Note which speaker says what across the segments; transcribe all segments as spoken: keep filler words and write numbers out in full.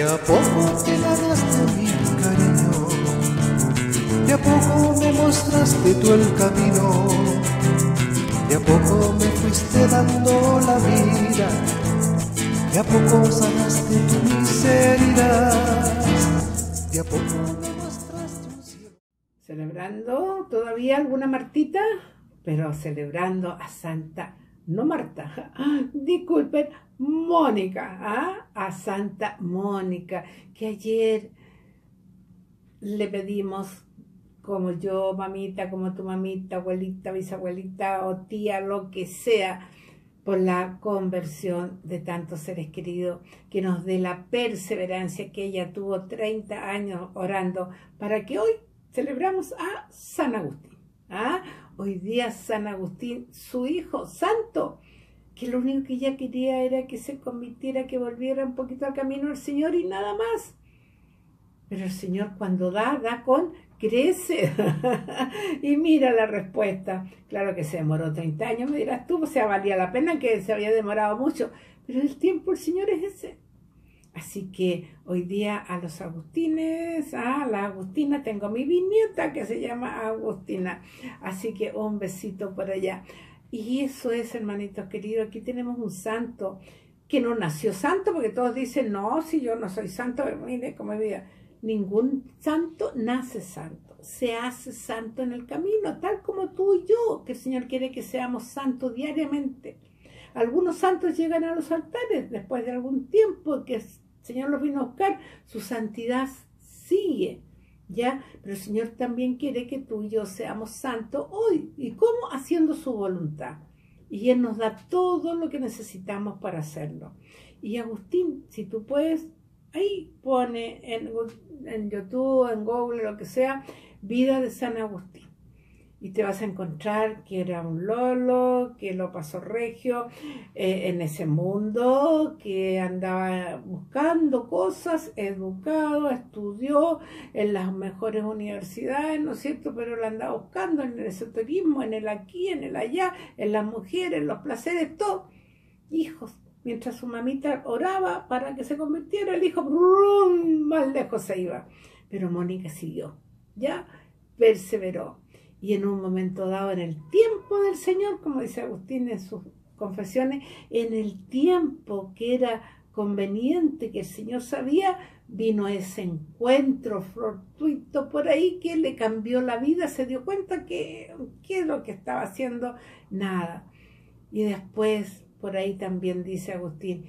Speaker 1: a poco te ganaste mi cariño, de a poco me mostraste tú el camino, de a poco me fuiste dando la vida, de a poco sanaste tu miseria, de a poco me mostraste un cielo.
Speaker 2: Celebrando todavía alguna Martita, pero celebrando a Santa, no Marta, disculpen, Mónica, ¿ah? A Santa Mónica, que ayer le pedimos, como yo, mamita, como tu mamita, abuelita, bisabuelita o tía, lo que sea, por la conversión de tantos seres queridos, que nos dé la perseverancia que ella tuvo treinta años orando, para que hoy celebramos a San Agustín. ¿Ah? Hoy día San Agustín, su hijo santo, que lo único que ella quería era que se convirtiera, que volviera un poquito al camino del Señor y nada más. Pero el Señor cuando da, da con crece. Y mira la respuesta. Claro que se demoró treinta años, me dirás tú, o sea, valía la pena que se había demorado mucho. Pero el tiempo el Señor es ese. Así que hoy día a los Agustines, a la Agustina, tengo mi bisnieta que se llama Agustina. Así que un besito por allá. Y eso es, hermanitos queridos, aquí tenemos un santo que no nació santo, porque todos dicen, no, si yo no soy santo, mire cómo vida. Ningún santo nace santo, se hace santo en el camino, tal como tú y yo, que el Señor quiere que seamos santos diariamente. Algunos santos llegan a los altares después de algún tiempo que el Señor los vino a buscar, su santidad sigue, ¿ya? Pero el Señor también quiere que tú y yo seamos santos hoy. ¿Y cómo? Haciendo su voluntad. Y Él nos da todo lo que necesitamos para hacerlo. Y Agustín, si tú puedes, ahí pone en, en YouTube, en Google, lo que sea, vida de San Agustín. Y te vas a encontrar que era un lolo, que lo pasó regio eh, en ese mundo, que andaba buscando cosas, educado, estudió en las mejores universidades, ¿no es cierto? Pero lo andaba buscando en el esoterismo, en el aquí, en el allá, en las mujeres, en los placeres, todo. Hijos, mientras su mamita oraba para que se convirtiera, el hijo brum, más lejos se iba. Pero Mónica siguió, ya perseveró. Y en un momento dado, en el tiempo del Señor, como dice Agustín en sus confesiones, en el tiempo que era conveniente, que el Señor sabía, vino ese encuentro fortuito por ahí que le cambió la vida, se dio cuenta que qué es lo que estaba haciendo, nada. Y después, por ahí también dice Agustín,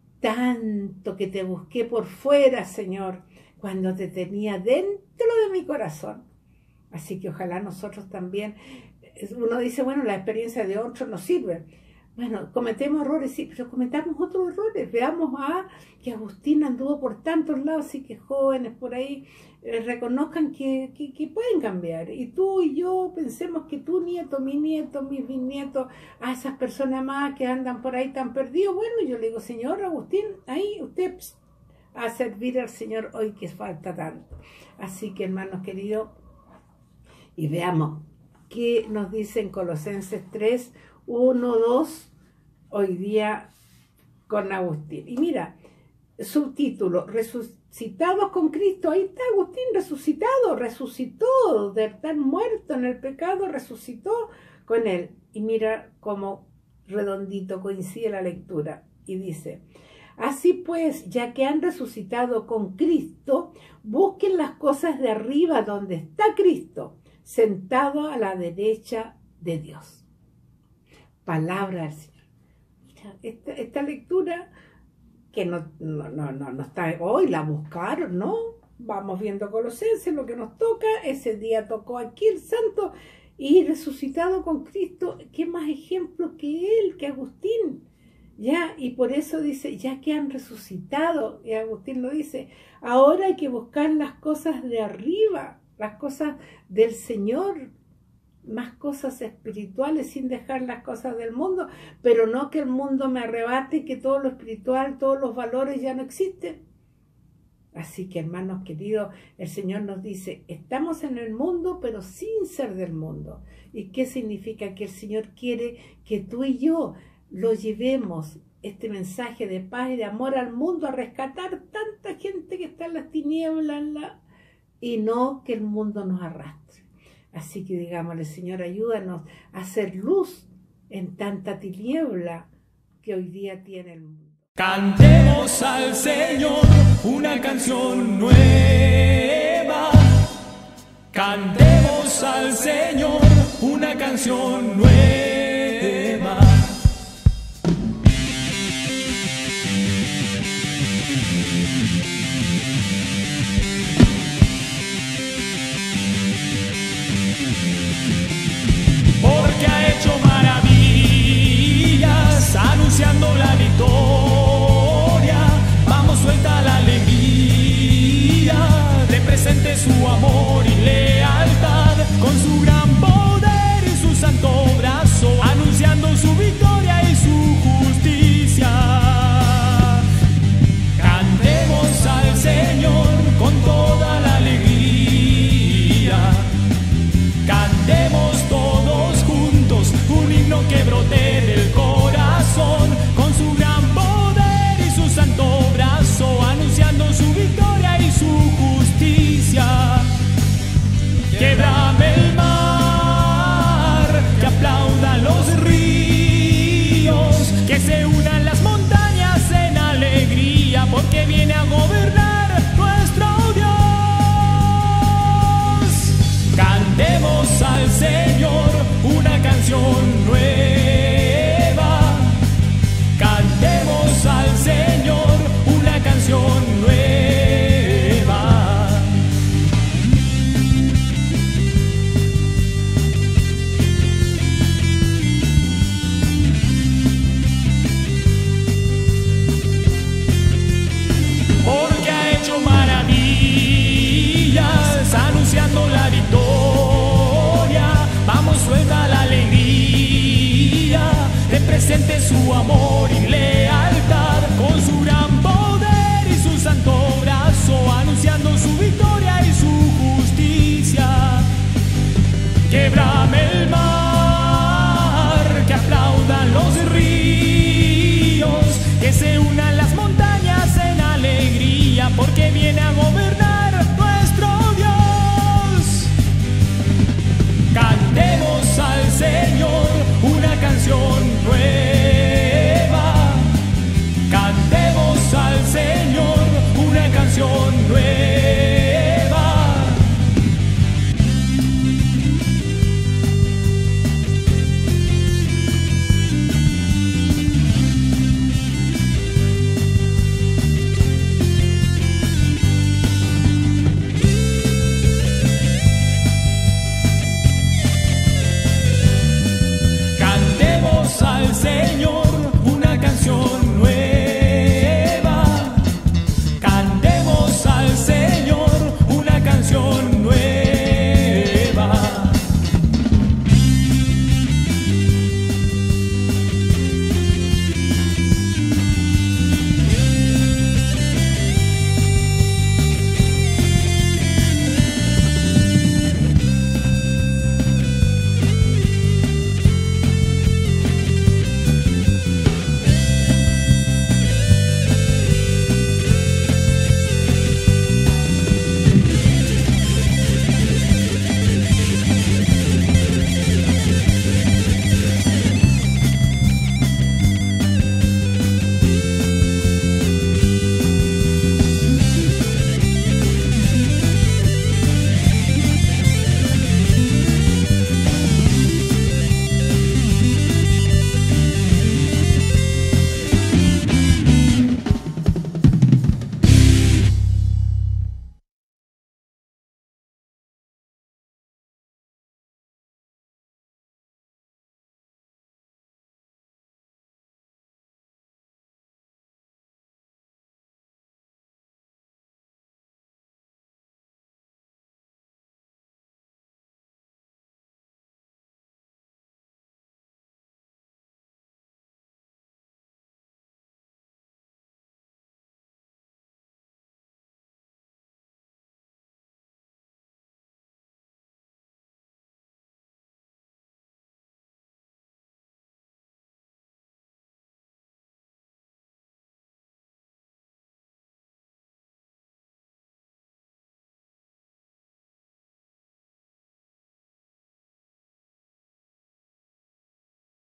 Speaker 2: tanto que te busqué por fuera, Señor, cuando te tenía dentro de mi corazón. Así que ojalá nosotros también, uno dice, bueno, la experiencia de otros nos sirve. Bueno, cometemos errores, sí, pero cometamos otros errores. Veamos a que Agustín anduvo por tantos lados, así que jóvenes por ahí eh, reconozcan que, que, que pueden cambiar. Y tú y yo pensemos que tu nieto, mi nieto, mis bisnietos, a esas personas más que andan por ahí tan perdidos, bueno, yo le digo, señor Agustín, ahí usted pss, a servir al Señor hoy que falta tanto. Así que, hermanos queridos, y veamos qué nos dice en Colosenses tres, uno, dos, hoy día con Agustín. Y mira, subtítulo, resucitados con Cristo. Ahí está Agustín, resucitado, resucitó, de estar muerto en el pecado, resucitó con él. Y mira cómo redondito coincide la lectura. Y dice, así pues, ya que han resucitado con Cristo, busquen las cosas de arriba donde está Cristo, sentado a la derecha de Dios. Palabra del Señor. Mira, esta, esta lectura que no, no, no, no, no está hoy, la buscaron, ¿no? Vamos viendo Colosenses, lo que nos toca, ese día tocó aquí el santo y resucitado con Cristo. ¿Qué más ejemplo que él, que Agustín? Ya, y por eso dice, ya que han resucitado, y Agustín lo dice, ahora hay que buscar las cosas de arriba, las cosas del Señor, más cosas espirituales sin dejar las cosas del mundo, pero no que el mundo me arrebate y que todo lo espiritual, todos los valores ya no existen. Así que, hermanos queridos, el Señor nos dice, estamos en el mundo, pero sin ser del mundo. ¿Y qué significa? Que el Señor quiere que tú y yo lo llevemos, este mensaje de paz y de amor al mundo, a rescatar tanta gente que está en las tinieblas, en la... y no que el mundo nos arrastre. Así que digámosle, Señor, ayúdanos a hacer luz en tanta tiniebla que hoy día tiene el mundo.
Speaker 3: Cantemos al Señor una canción nueva. Cantemos al Señor una canción nueva. Porque ha hecho maravillas, anunciando la victoria. Vamos, suelta la alegría, represente su amor y lealtad, con su gran poder y su santo brazo, anunciando su victoria y su justicia. Cantemos al Señor con toda la alegría. Cantemos todos juntos un himno que brote del corazón, con su gran poder y su santo brazo, anunciando su victoria y su justicia. Que brame el mar, que aplaudan los ríos, que se unan las montañas en alegría, porque viene a gobernar nuestro Dios. Cantemos al Señor una canción nueva. Cantemos al Señor una canción nueva. Porque ha hecho maravillas, anunciando la victoria. Vamos, suelta la alegría, represente su amor y le